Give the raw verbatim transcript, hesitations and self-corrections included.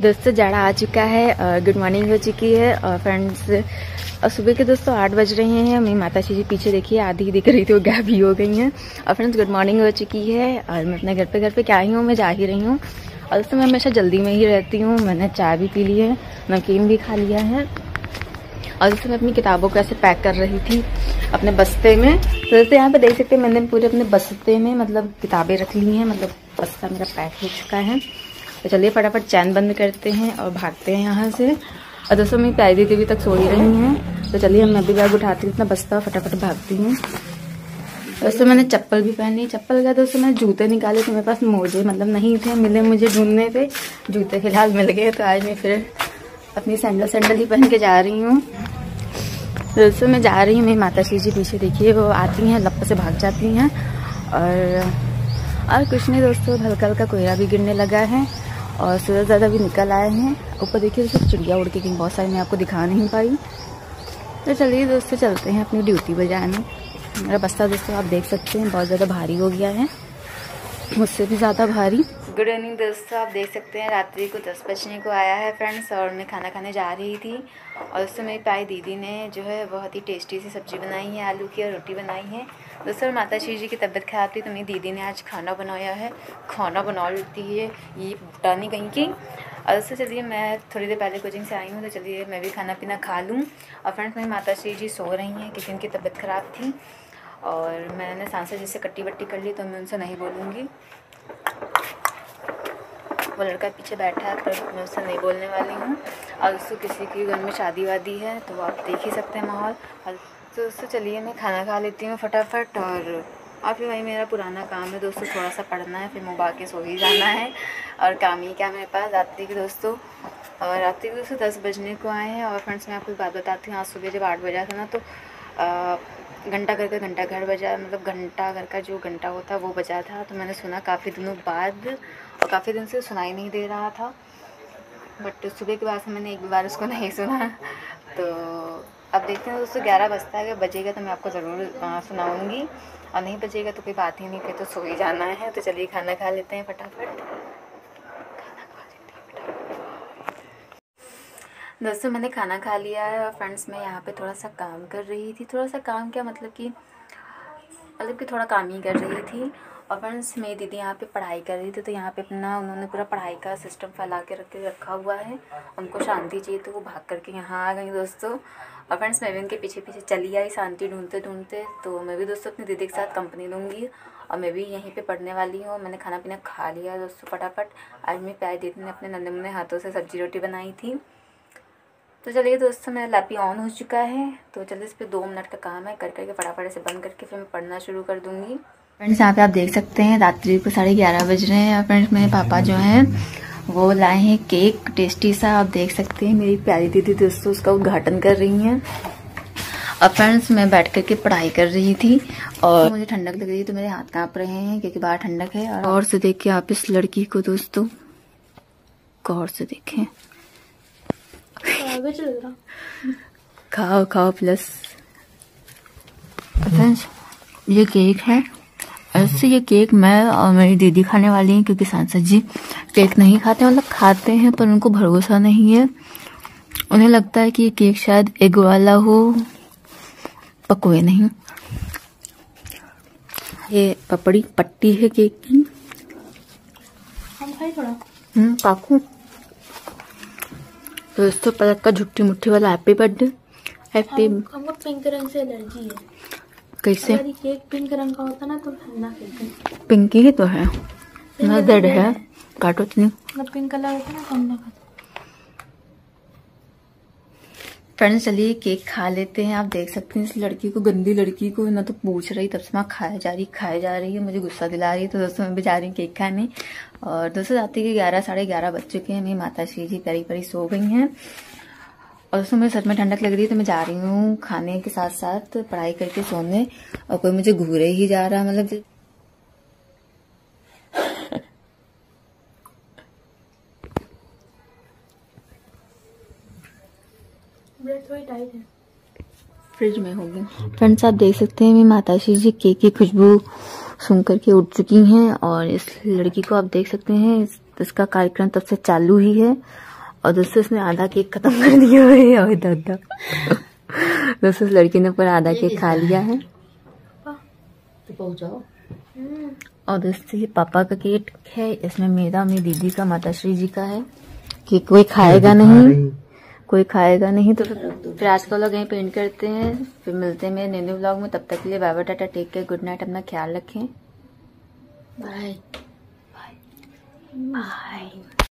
दोस्तों जाड़ा आ चुका है और गुड मॉर्निंग हो चुकी है और फ्रेंड्स और सुबह के दोस्तों आठ बज रहे हैं। मेरी माता जी पीछे देखिए आधी दिख रही थी वो गायब भी हो गई हैं। और फ्रेंड्स गुड मॉर्निंग हो चुकी है और मैं अपने घर पे घर पे क्या ही हूँ, मैं जा ही रही हूँ। और दोस्तों मैं हमेशा जल्दी में ही रहती हूँ। मैंने चाय भी पी ली है, नमकीन भी खा लिया है और दोस्तों मैं अपनी किताबों को ऐसे पैक कर रही थी अपने बस्ते में। तो दोस्तों यहाँ पे देख सकते हैं मैंने पूरे अपने बस्ते में मतलब किताबें रख ली हैं, मतलब बस्ता मेरा पैक हो चुका है। तो चलिए फटाफट चैन बंद करते हैं और भागते हैं यहाँ से। और दोस्तों मेरी प्यारी दीदी भी तक सो ही रही हैं, तो चलिए मैं भी बैग उठाती हूँ अपना बस्ता फटाफट भागती हूँ। दोस्तों मैंने चप्पल भी पहनी, चप्पल का दोस्तों मैंने जूते निकाले थे, मेरे पास मोजे मतलब नहीं थे, मिले मुझे ढूंढने थे, जूते फिलहाल मिल गए। तो आज मैं फिर अपनी सैंडल सैंडल ही पहन के जा रही हूँ। दोस्तों मैं जा रही हूँ, मेरी माता श्री जी पीछे देखिए वो आती हैं, लप्पा से भाग जाती हैं। और और कुछ नहीं दोस्तों, हल्का हल्का कोहरा भी गिरने लगा है और सूरज ज़्यादा भी निकल आए हैं। ऊपर देखिए दोस्तों चिड़िया उड़ के गई, बहुत सारी मैं आपको दिखा नहीं पाई। तो चलिए दोस्तों चलते हैं अपनी ड्यूटी बजाने। मेरा बस्ता दोस्तों आप देख सकते हैं बहुत ज़्यादा भारी हो गया है, मुझसे भी ज़्यादा भारी। गुड इवनिंग दोस्तों, आप देख सकते हैं रात्रि को दस बजने को आया है फ्रेंड्स और मैं खाना खाने जा रही थी। और दोस्तों मेरी प्यारी दीदी ने जो है बहुत ही टेस्टी सी सब्ज़ी बनाई है, आलू की और रोटी बनाई है। दोस्तों माता श्री जी की तबीयत खराब थी तो मेरी दीदी ने आज खाना बनाया है, खाना बना लेती है ये बुटानी कहीं की। और दोस्तों चलिए मैं थोड़ी देर पहले कोचिंग से आई हूँ, तो चलिए मैं भी खाना पीना खा लूँ। और फ्रेंड्स मेरी माता श्री जी सो रही हैं क्योंकि उनकी तबीयत ख़राब थी और मैंने सांसें जिससे कट्टी बट्टी कर ली तो मैं उनसे नहीं बोलूँगी। वो लड़का पीछे बैठा है पर मैं उससे नहीं बोलने वाली हूँ। और दोस्तों किसी की घर में शादी वादी है तो आप देख ही सकते हैं माहौल। और तो दोस्तों चलिए मैं खाना खा लेती हूँ फटाफट और और फिर वही मेरा पुराना काम है दोस्तों, थोड़ा सा पढ़ना है, फिर मुँह के सो ही जाना है। और काम ही क्या मेरे पास रात्रि के दोस्तों। और रात्रि के दोस्तों दस बजने को आए हैं। और फ्रेंड्स मैं आपको एक बात बताती हूँ, आज सुबह जब आठ बजा था ना तो आ, घंटा घर का घंटा घर बजा, मतलब घंटा घर का जो घंटा होता है वो बजा था। तो मैंने सुना काफ़ी दिनों बाद और काफ़ी दिन से सुनाई नहीं दे रहा था, बट सुबह के बाद से मैंने एक भी बार उसको नहीं सुना। तो अब देखते हैं दोस्तों ग्यारह बजता है, अगर बजेगा तो मैं आपको ज़रूर सुनाऊँगी और नहीं बजेगा तो कोई बात ही नहीं, फिर तो सो ही जाना है। तो चलिए खाना खा लेते हैं फटाफट। दोस्तों मैंने खाना खा लिया है और फ्रेंड्स मैं यहाँ पे थोड़ा सा काम कर रही थी, थोड़ा सा काम क्या मतलब कि मतलब कि थोड़ा काम ही कर रही थी। और फ्रेंड्स मेरी दीदी यहाँ पे पढ़ाई कर रही थी तो यहाँ पे अपना उन्होंने पूरा पढ़ाई का सिस्टम फैला के रख के रखा हुआ है, उनको शांति चाहिए तो वो भाग करके यहाँ आ गई दोस्तों। और फ्रेंड्स मैं भी उनके पीछे पीछे चली आई शांति ढूंढते ढूंढते। तो मैं भी दोस्तों अपनी दीदी के साथ कंपनी लूँगी और मैं भी यहीं पे पढ़ने वाली हूँ। मैंने खाना पीना खा लिया दोस्तों फटाफट। आज मेरी प्यारी दीदी ने अपने नन्हे मुन्ने हाथों से सब्जी रोटी बनाई थी। तो चलिए दोस्तों मेरा लैपी ऑन हो चुका है, तो चलिए इस पर दो मिनट का काम है, कर करके फटाफट से बंद करके फिर मैं पढ़ना शुरू कर दूँगी। फ्रेंड्स यहाँ पे आप देख सकते हैं रात्रि को साढ़े ग्यारह बज रहे हैं। फ्रेंड्स मेरे पापा जो हैं वो लाए हैं केक टेस्टी सा, आप देख सकते हैं। मेरी प्यारी दीदी दोस्तों उसका उद्घाटन कर रही हैं। और फ्रेंड्स मैं बैठ करके पढ़ाई कर रही थी और मुझे ठंडक लग रही है तो मेरे हाथ कांप रहे हैं क्योंकि बाहर ठंडक है। और से देखिए आप इस लड़की को दोस्तों, गौर से देखें, खाओ खाओ प्लस। फ्रेंड्स ये केक है, ऐसे ये केक मैं और मेरी दीदी खाने वाली हैं क्योंकि सांसद जी केक नहीं खाते, मतलब खाते हैं पर उनको भरोसा नहीं है। उन्हें लगता है कि ये केक शायद एग वाला हो, पकोए नहीं। ये पपड़ी पट्टी है केक की, हम्म पाकू दोस्तों। पलक का झुट्टी मुट्ठी वाला हैप्पी बर्थडे। हैप्पी हमको पिंक रंग से एलर्जी है। कैसे? अगर केक पिंक रंग का होता ना तो ठंडा केक। पिंक ही तो है ना, जेड है, काटो तो नहीं। मतलब पिंक कलर होता ना तो हम फ्रेंड्स चलिए केक खा लेते हैं। आप देख सकते हैं इस लड़की को, गंदी लड़की को ना तो पूछ रही तब से मैं खाए जा रही खाए जा रही है, मुझे गुस्सा दिला रही है। तो दोस्तों मैं भी जा रही हूँ केक खाने। और दोस्तों रात के ग्यारह साढ़े ग्यारह बज चुके हैं, मेरी माता श्री जी परी परी सो गई हैं। और दोस्तों मुझे सच में ठंडक लग रही है तो मैं जा रही हूँ खाने के साथ साथ पढ़ाई करके सोने। और कोई मुझे घूरे ही जा रहा, मतलब थोड़ी टाइट है, फ्रिज में होगी। फ्रेंड्स आप देख सकते हैं मेरी माता श्री जी केक की खुशबू सूंघ करके उठ चुकी हैं। और इस लड़की को आप देख सकते हैं, इसका कार्यक्रम तब से चालू ही है और दोस्तों इसने आधा केक खत्म कर दिया है। और दादा दोस्तों लड़की ने पूरा आधा केक खा लिया है। तो पहुंचाओ। और दोस्तों ये पापा का केक है, इसमें मेरा, मेरी दीदी का, माताश्री जी का है कि कोई खाएगा नहीं, कोई खाएगा नहीं। तो फिर आज का व्लॉग यहीं पे एंड करते हैं, फिर मिलते हैं मेरे नए नए व्लॉग में। तब तक के लिए bye bye, tata, take care, good night, अपना ख्याल रखें, बाय बाय बाय।